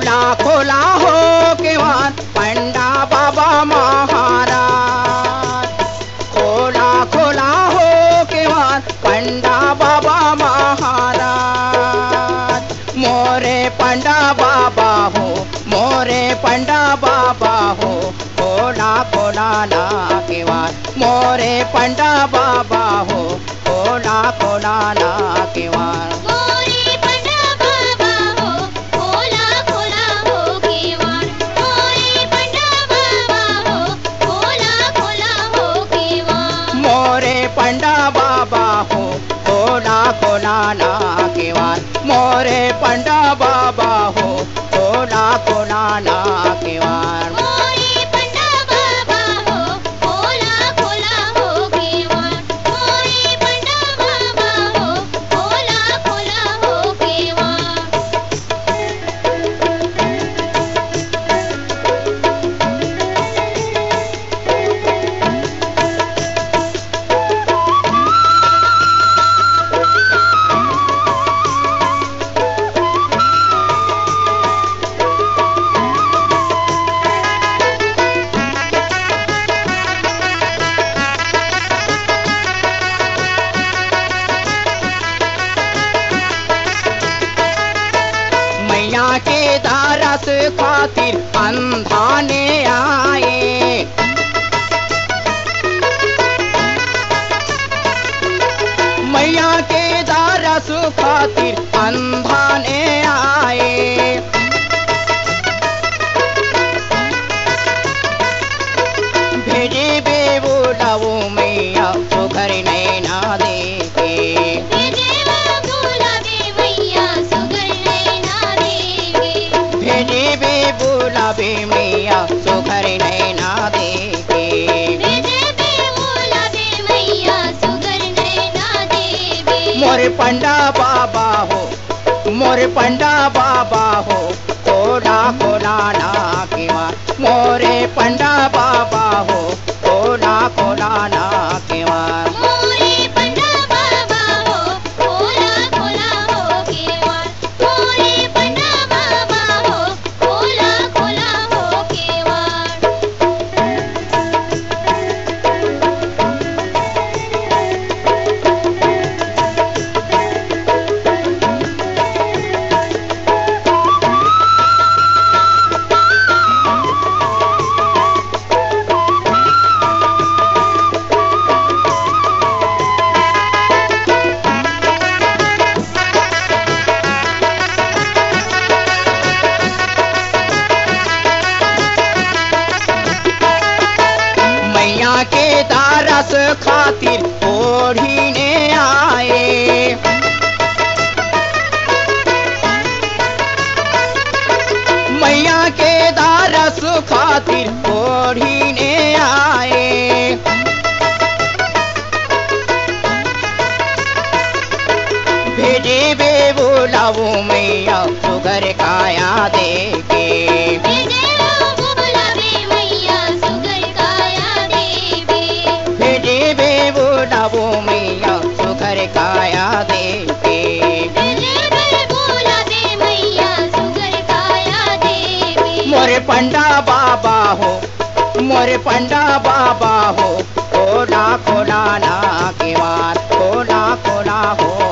खोला खोला हो केवार पंडा बाबा महाराज। खोला खोला हो केवार पंडा बाबा महाराज। मोरे पंडा बाबा हो, मोरे पंडा बाबा हो, खोला खोला ना केवार मोरे पंडा बाबा हो, खोला खोला ना केवार। पंडा बाबा हो खोला खोला ना केवार मोरे पंडा बाबा हो, खोला खोला ना केवार। मोरे पंडा बाबा हो, खोला खोला हो केवार। मोरे पंडा बाबा हो, खोला खोला हो केवार। मैया के दारस खातिर अंधाने आए। मैया के दारस खातिर अंधाने आए। भेजे बेबुलाओ मैया तो घर नैना देखे। भेजे बेबुलावे मैया सुघर नैना देखे। मोरे पंडा बाबा हो, मोरे पंडा बाबा हो, खोला खोला ना केवार मोरे पंडा बाबा हो, खोला खोला ना केवार। मैया के दारस खातिर ओढ़ीने आए। मैया के दारस खातिर ओढ़ीने आए। भेजे बेबुलाओ मैया सुघर काया देके। बेबुलाओ मैया सुघर काया देके। मोरे पंडा बाबा हो, मोरे पंडा बाबा हो, खोला खोला ना केवार खोला खोला हो।